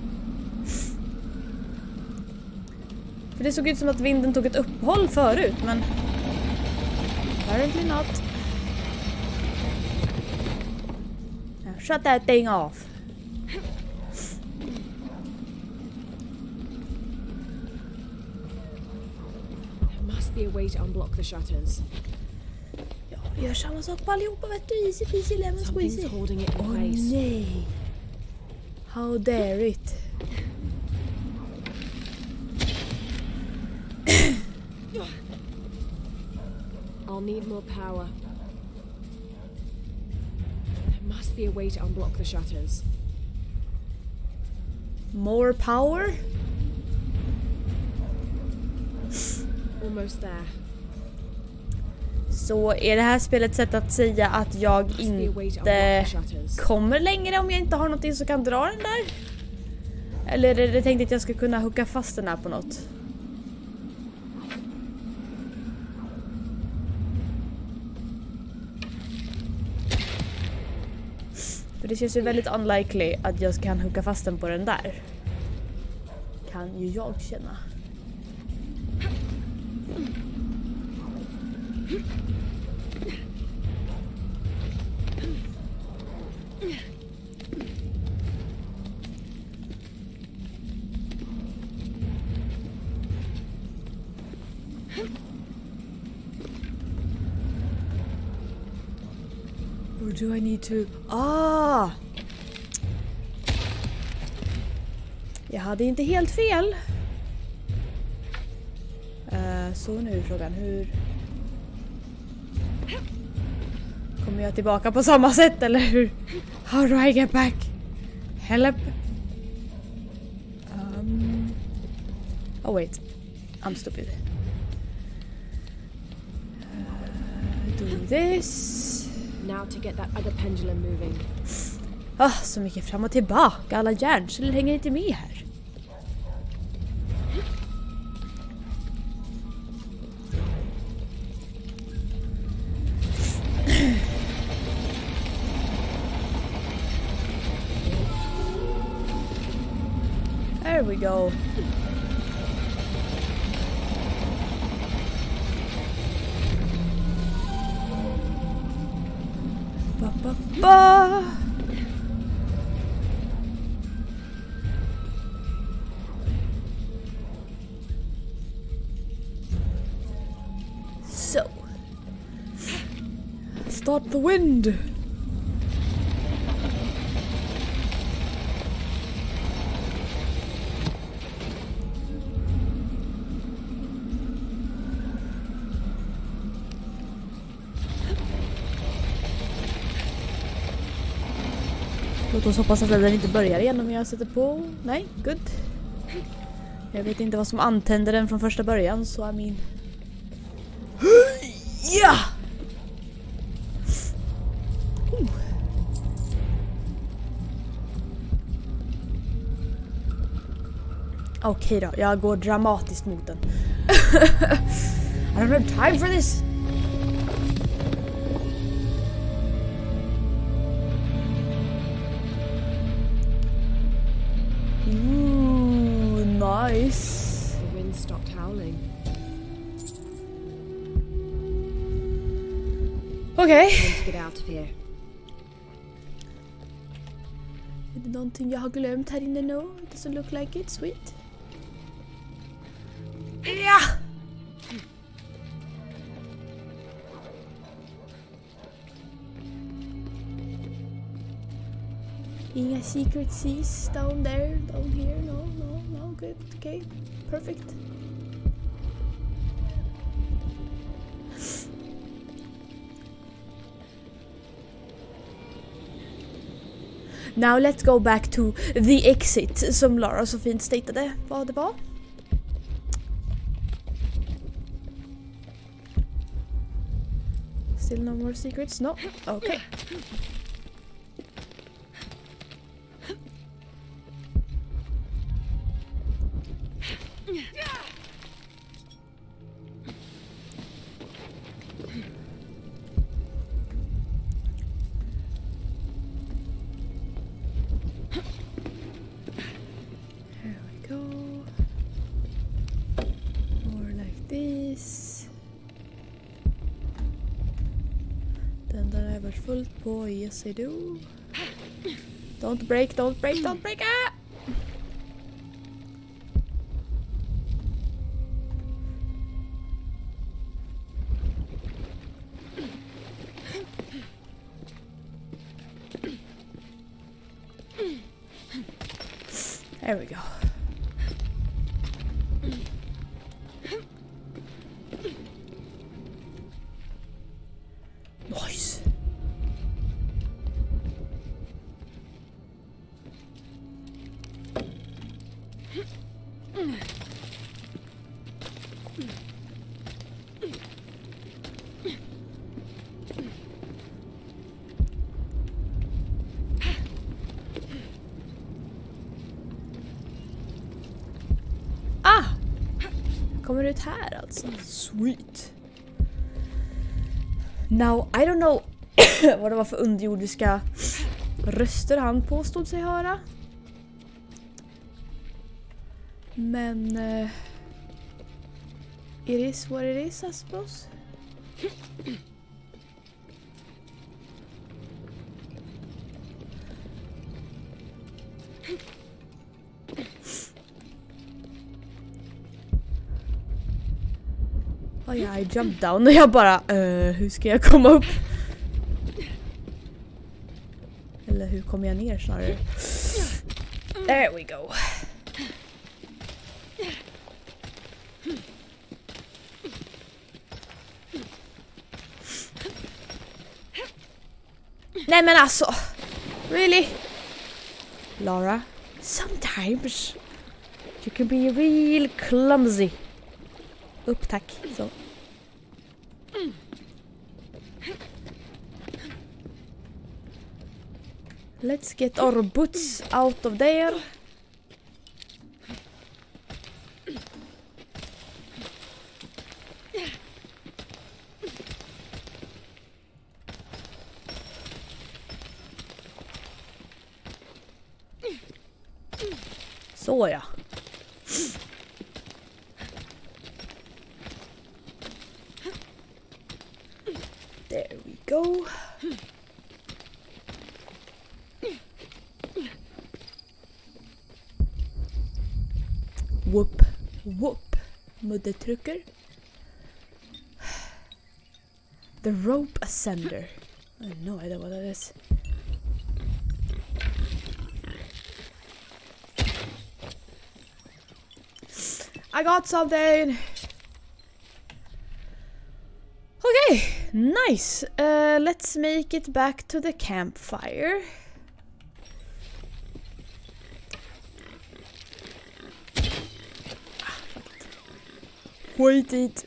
För det såg ut som att vinden tog ett uppehåll förut, men apparently not. shut that thing off. There must be a way to unblock the shutters. Ja, vi gör samma sak på allihopa, vet du. Easy peasy lemon squeezy. Something's holding it in Åh place. nej. How dare it. I'll need more power. There must be a way to unblock the shutters. More power? Almost there. Så är det här spelet sätt att säga att jag inte kommer längre om jag inte har någonting som kan dra den där? Eller är det tänkt att jag ska kunna hooka fast den här på något? För det känns ju väldigt unlikely att jag kan hooka fast den på den där. Kan ju jag känna. Or do I need to... Ah! Jag hade inte helt fel. Uh, så nu är frågan hur... Kommer jag tillbaka på samma sätt eller hur? How do I get back? Help! Um... Oh wait. I'm stupid. Uh, do this... Now to get that other pendulum moving. Ah, så mycket fram och tillbaka. Alla hjärnceller hänger inte med här. There we go. Ba, ba, ba. So, start the wind. Låt oss hoppas att den inte börjar igen om jag sätter på. Nej, good. Jag vet inte vad som antänder den från första början, så I mean... Ja! Oh. Okej då, jag går dramatiskt mot den. I don't have time for this. Ooh, nice. The wind stopped howling. Okay. Time to get out of here. Är det någonting jag har glömt här inne nu? It doesn't look like it. Sweet. Ja! Inga secret seas down there, down here. No, no, no. Good. Okay. Perfect. Now let's go back to the exit, som Lara så fint statade vad det var. Still no more secrets? No? Okay. Den där är väl fullt på, yes I do. Don't break, don't break, don't break! Ah! There we go. Nice. Ah! Kommer ut här alltså. Sweet. Now, I don't know vad det var för underjordiska röster han påstod sig höra. Men uh, it is what it is, I suppose. Oh yeah, I jumped down och jag bara, uh, hur ska jag komma upp? Eller hur kommer jag ner snarare? There we go. Nej men alltså, really? Lara, sometimes you can be real clumsy. Upp tack, så. Let's get our boots out of there. Så ja. There we go. Whoop, whoop. Muddertrucker. The rope ascender. I have no idea what that is. I got something. Okay, nice. Uh, let's make it back to the campfire. Wait it.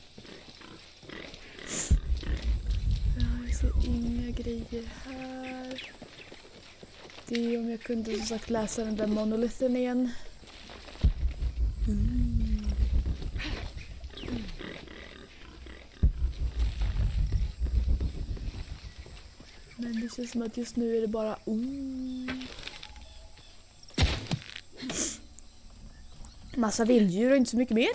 Jag ser inga grejer här. Det är om jag kunde som sagt läsa den där monolithen igen. Mm. Men det känns som att just nu är det bara oh. Massa vilddjur och inte så mycket mer.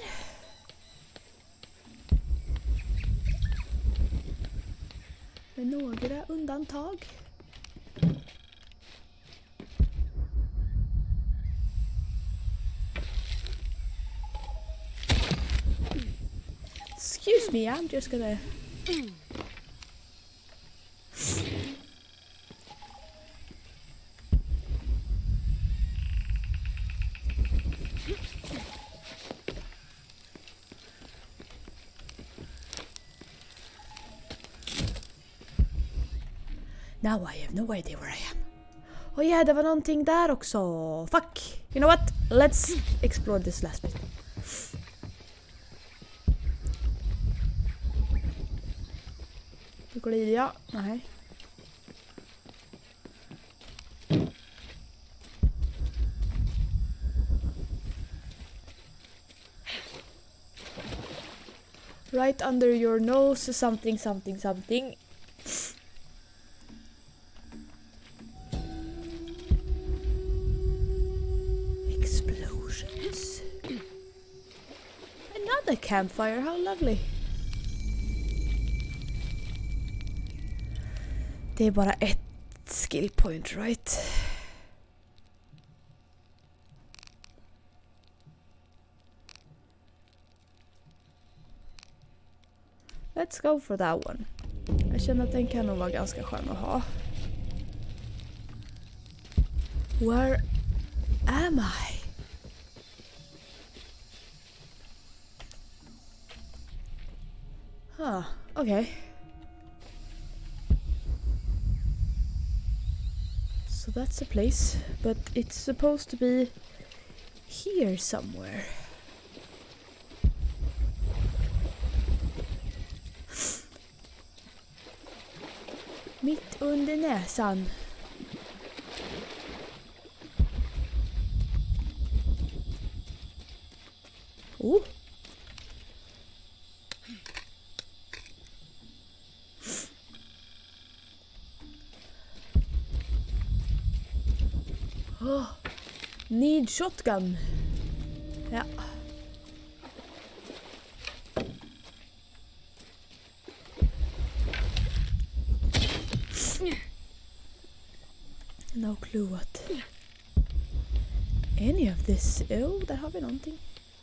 Med några undantag. Excuse me, I'm just gonna... Now I have no idea where I am. Oh yeah, det var någonting där också. Fuck. You know what? Let's explore this last bit. Hur glider jag? Nej. Right under your nose, something, something, something. Explosions. Another campfire, how lovely. Det är bara ett skill point, right? Let's go for that one. Jag känner att den kan nog vara ganska skön att ha. Where am I? Huh, okay. So that's a place, but it's supposed to be here somewhere. Mitt under näsan. Oh. Oh. Need shotgun. Ja. No clue what any of this. Oh, där har vi någonting.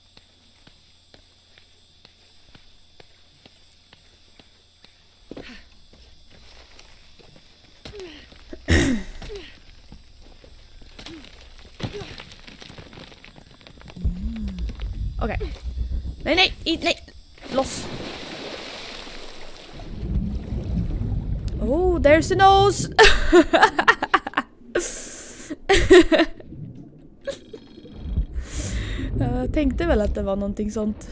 Okej. Okay. Nej, nej, i, nej. Loss. Oh, there's a nose. Jag tänkte väl att det var någonting sånt.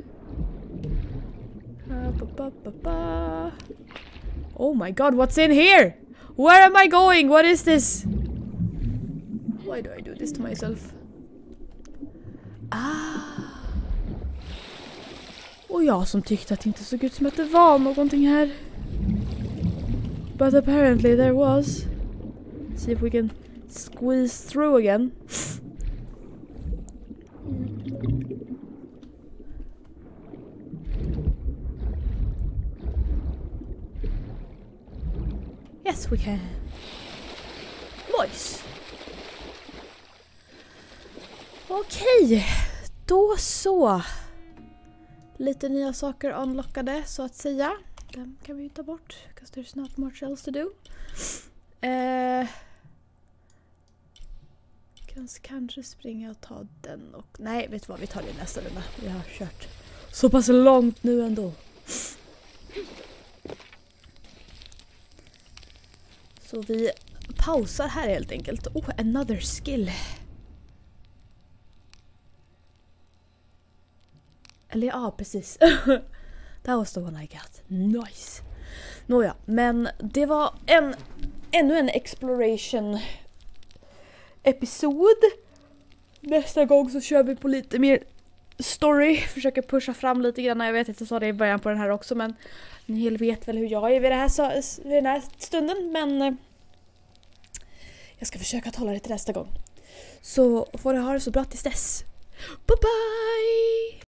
Oh my god, what's in here? Where am I going? What is this? Why do I do this to myself? Ah. Och jag som tyckte att det inte såg ut som att det var någonting här. But apparently there was. See if we can squeeze through again. Yes, we can. Nice. Okej, då så. Lite nya saker unlockade så att säga. Den kan vi ju ta bort. Because there's not much else to do. Eh, kanske, kanske springa och ta den och... Nej, vet du vad? Vi tar det i nästa runda. Vi har kört så pass långt nu ändå. Så vi pausar här helt enkelt. Oh, another skill. Eller ja, precis. That was the one I got. Nice. Nåja, men det var en ännu en exploration episod. Nästa gång så kör vi på lite mer story. Försöker pusha fram lite grann. Jag vet inte, jag sa det i början på den här också, men ni vet väl hur jag är vid, det här, vid den här stunden. Men jag ska försöka hålla det till nästa gång. Så får ni ha det så bra tills dess. Bye bye!